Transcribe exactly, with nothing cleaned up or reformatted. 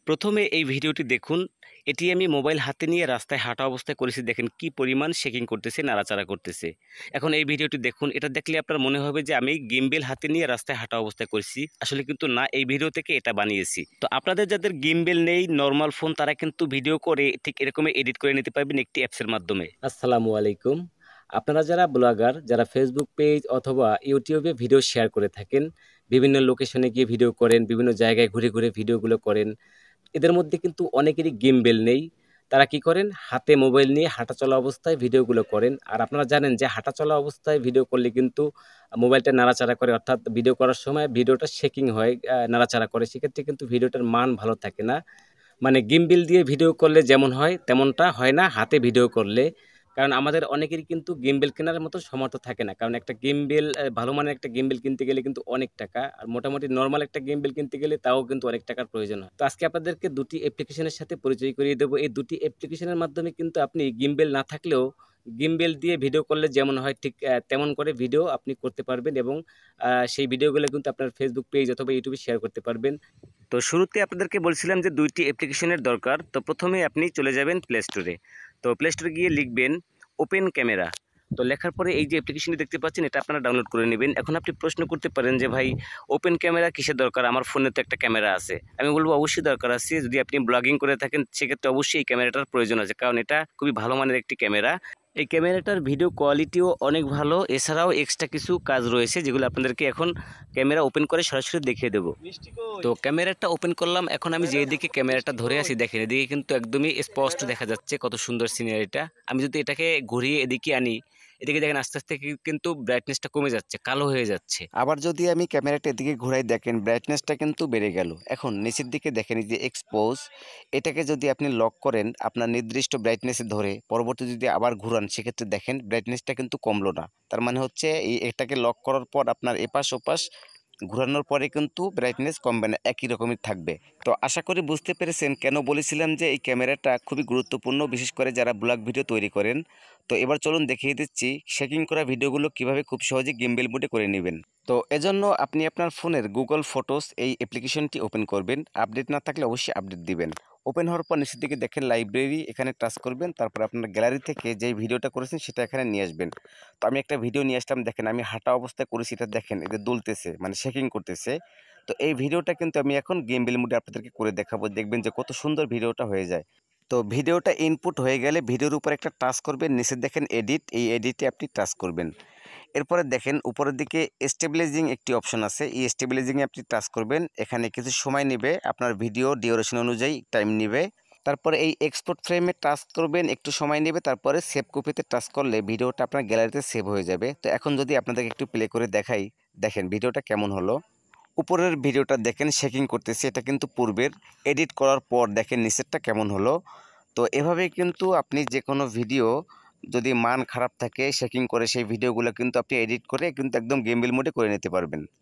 প্রথমে এই ভিডিওটি দেখুন। এটি আমি মোবাইল হাতে নিয়ে রাস্তায় হাঁটা অবস্থায় করেছি। দেখেন কি পরিমাণ শেকিং করতেছে, নাড়াচাড়া করতেছে। এখন এই ভিডিওটি দেখুন। এটা দেখলে আপনার মনে হবে যে আমি গিম্বেল হাতে নিয়ে রাস্তায় হাঁটা অবস্থায় করেছি। আসলে কিন্তু না, এই ভিডিও থেকে এটা বানিয়েছি। তো আপনাদের যাদের গিম্বেল নেই, নর্মাল ফোন, তারা কিন্তু ভিডিও করে ঠিক এরকমই এডিট করে নিতে পারবেন একটি অ্যাপসের মাধ্যমে। আসসালামু আলাইকুম। আপনারা যারা ব্লগার, যারা ফেসবুক পেজ অথবা ইউটিউবে ভিডিও শেয়ার করে থাকেন, বিভিন্ন লোকেশনে গিয়ে ভিডিও করেন, বিভিন্ন জায়গায় ঘুরে ঘুরে ভিডিওগুলো করেন, এদের মধ্যে কিন্তু অনেকেরই গিম্বেল নেই। তারা কি করেন? হাতে মোবাইল নিয়ে হাঁটা চলা অবস্থায় ভিডিওগুলো করেন। আর আপনারা জানেন যে হাঁটা চলা অবস্থায় ভিডিও করলে কিন্তু মোবাইলটা নাড়াচাড়া করে, অর্থাৎ ভিডিও করার সময় ভিডিওটা শেকিং হয়, আহ, নাড়াচাড়া করে। সেক্ষেত্রে কিন্তু ভিডিওটার মান ভালো থাকে না। মানে গিম্বেল দিয়ে ভিডিও করলে যেমন হয় তেমনটা হয় না হাতে ভিডিও করলে। কারণ আমাদের অনেকেরই কিন্তু গিম্বেল কেনার মতো সামর্থ্য থাকে না। কারণ একটা গিম্বেল, ভালো মানের একটা গিম্বেল কিনতে গেলে কিন্তু অনেক টাকা, আর মোটামুটি নর্মাল একটা গিম্বেল কিনতে গেলে তাও কিন্তু অনেক টাকার প্রয়োজন হয়। তো আজকে আপনাদেরকে দুটি অ্যাপ্লিকেশনের সাথে পরিচয় করিয়ে দেবো। এই দুটি অ্যাপ্লিকেশনের মাধ্যমে কিন্তু আপনি গিম্বেল না থাকলেও গিম্বেল দিয়ে ভিডিও করলে যেমন হয় ঠিক আহ, তেমন করে ভিডিও আপনি করতে পারবেন, এবং আহ, সেই ভিডিওগুলো কিন্তু আপনার ফেসবুক পেজ অথবা ইউটিউবে শেয়ার করতে পারবেন। তো শুরুতে আপনাদেরকে বলছিলাম যে দুইটি অ্যাপ্লিকেশনের দরকার। তো প্রথমে আপনি চলে যাবেন প্লে স্টোরে। তো প্লে স্টোরে গিয়ে লিখবেন ওপেন ক্যামেরা। তো লেখার পরে এই যে অ্যাপ্লিকেশনটি দেখতে পাচ্ছেন, এটা আপনারা ডাউনলোড করে নেবেন। এখন আপনি প্রশ্ন করতে পারেন যে ভাই, ওপেন ক্যামেরা কিসের দরকার? আমার ফোনে তো একটা ক্যামেরা আছে। আমি বলবো অবশ্যই দরকার আছে। যদি আপনি ব্লগিং করে থাকেন সেক্ষেত্রে অবশ্যই এই ক্যামেরাটার প্রয়োজন আছে, কারণ এটা খুবই ভালো মানের একটি ক্যামেরা। এই ক্যামেরাটার ভিডিও কোয়ালিটিও অনেক ভালো। এছাড়াও এক্সট্রা কিছু কাজ রয়েছে যেগুলো আপনাদেরকে এখন ক্যামেরা ওপেন করে সরাসরি দেখিয়ে দেবো। তো ক্যামেরাটা ওপেন করলাম। এখন আমি যেদিকে ক্যামেরাটা ধরে আছি দেখেন, এদিকে কিন্তু একদমই স্পষ্ট দেখা যাচ্ছে কত সুন্দর সিনারিটা। আমি যদি এটাকে ঘুরিয়ে এদিকে আনি, এদিকে দেখেন আস্তে আস্তে কিন্তু ব্রাইটনেসটা কমে যাচ্ছে, কালো হয়ে যাচ্ছে। আবার যদি আমি ক্যামেরাটা এদিকে ঘুরাই দেখেন ব্রাইটনেসটা কিন্তু বেড়ে গেল। এখন নিচের দিকে দেখেন এই যে এক্সপোজ, এটাকে যদি আপনি লক করেন আপনার নির্দিষ্ট ব্রাইটনেসে ধরে, পরবর্তী যদি আবার ঘুরান সেক্ষেত্রে দেখেন ব্রাইটনেসটা কিন্তু কমলো না। তার মানে হচ্ছে এই এটাকে লক করার পর আপনার এপাশ ওপাশ ঘোরানোর পরে কিন্তু ব্রাইটনেস কমবে না, একই রকমই থাকবে। তো আশা করি বুঝতে পেরেছেন কেন বলেছিলাম যে এই ক্যামেরাটা খুবই গুরুত্বপূর্ণ, বিশেষ করে যারা ব্লগ ভিডিও তৈরি করেন। তো এবার চলুন দেখিয়ে দিচ্ছি শেকিং করা ভিডিওগুলো কিভাবে খুব সহজে গিম্বেল মোডে করে নেবেন। তো এজন্য আপনি আপনার ফোনের গুগল ফটোস এই অ্যাপ্লিকেশনটি ওপেন করবেন। আপডেট না থাকলে অবশ্যই আপডেট দিবেন। ওপেন হওয়ার পর নিচের দিকে দেখেন লাইব্রেরি, এখানে টাচ করবেন। তারপর আপনার গ্যালারি থেকে যেই ভিডিওটা করেছেন সেটা এখানে নিয়ে আসবেন। তো আমি একটা ভিডিও নিয়ে আসলাম, দেখেন আমি হাঁটা অবস্থায় করেছি, এটা দেখেন এটা দুলতেছে, মানে শেকিং করতেছে। তো এই ভিডিওটা কিন্তু আমি এখন গিম্বেল মোডে আপনাদেরকে করে দেখাবো, দেখবেন যে কত সুন্দর ভিডিওটা হয়ে যায়। তো ভিডিওটা ইনপুট হয়ে গেলে ভিডিওর উপর একটা টাচ করবেন, নিচে দেখেন এডিট, এই এডিটে আপনি টাচ করবেন। এরপরে দেখেন উপরের দিকে স্টেবিলাইজিং একটি অপশন আছে, এই স্টেবিলাইজিংয়ে আপনি টাচ করবেন। এখানে কিছু সময় নেবে, আপনার ভিডিও ডিউরেশন অনুযায়ী টাইম নেবে। তারপরে এই এক্সপোর্ট ফ্রেমে টাচ করবেন, একটু সময় নেবে। তারপরে সেভ কপিতে টাচ করলে ভিডিওটা আপনার গ্যালারিতে সেভ হয়ে যাবে। তো এখন যদি আপনাদেরকে একটু প্লে করে দেখাই, দেখেন ভিডিওটা কেমন হলো। উপরের ভিডিওটা দেখেন শেকিং করতেছে, এটা কিন্তু পূর্বের। এডিট করার পর দেখেন নিচেরটা কেমন হলো। তো এভাবে কিন্তু আপনি যে কোনো ভিডিও যদি মান খারাপ থাকে শেকিং করে, সেই ভিডিওগুলো কিন্তু আপনি এডিট করে কিন্তু একদম গিম্বেল মোডে করে নিতে পারবেন।